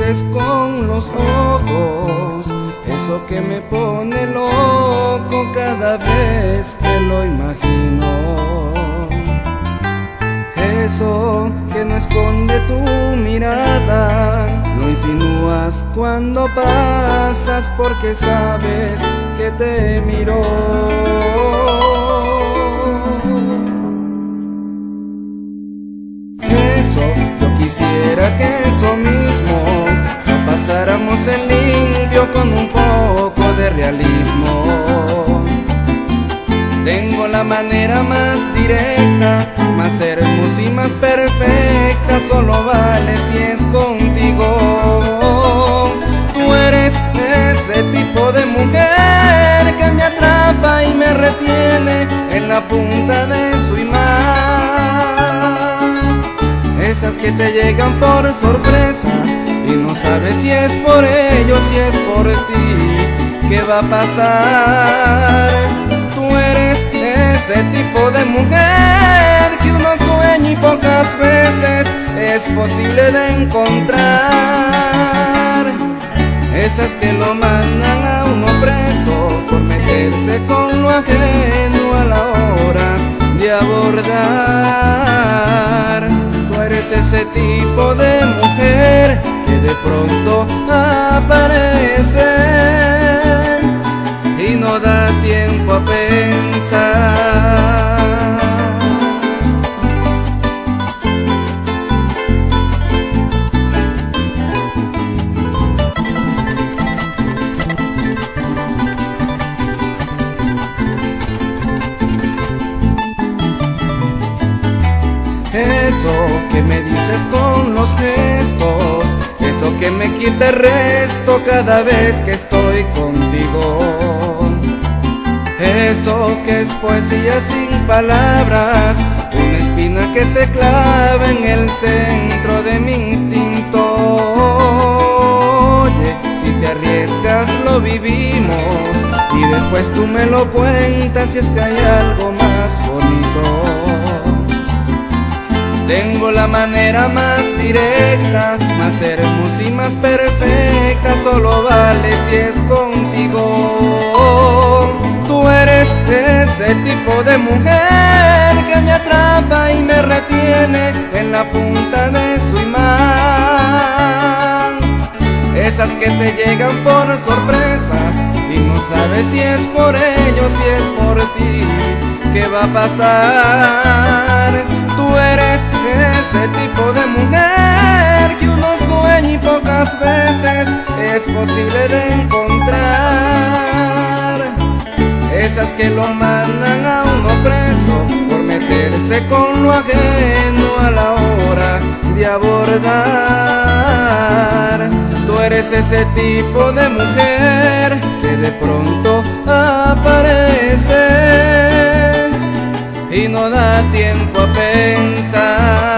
dices con los ojos, eso que me pone loco cada vez que lo imagino. Eso que no esconde tu mirada, lo insinúas cuando pasas porque sabes que te miro. Yo quisiera que eso mismo lo pasáramos en limpio con un poco de realismo. Tengo la manera más directa, más hermosa y más perfecta, solo vale si es contigo. Tú eres ese tipo de mujer que me atrapa y me retiene en la punta de su imán. Esas que te llegan por sorpresa y no sabes si es por ellos, si es por ti, ¿qué va a pasar? Tú eres ese tipo de mujer que uno sueña y pocas veces es posible de encontrar. Esas que lo mandan a uno preso por meterse con lo ajeno a la hora de abordar. Tú eres ese tipo de mujer que de pronto aparece y no da tiempo a pensar. Eso que me dices con los gestos, eso que me quita el resto cada vez que estoy contigo. Eso que es poesía sin palabras, una espina que se clava en el centro de mi instinto. Oye, si te arriesgas lo vivimos y después tú me lo cuentas si es que hay algo más bonito. Tengo la manera más directa, más hermosa y más perfecta, solo vale si es contigo. Tú eres ese tipo de mujer que me atrapa y me retiene en la punta de su imán. Esas que te llegan por sorpresa y no sabes si es por ellos, si es por ti, ¿qué va a pasar? Tú eres ese tipo de mujer que uno sueña y pocas veces es posible de encontrar. Esas que lo mandan a uno preso por meterse con lo ajeno a la hora de abordar. Tú eres ese tipo de mujer que de pronto aparece y no da tiempo a pensar.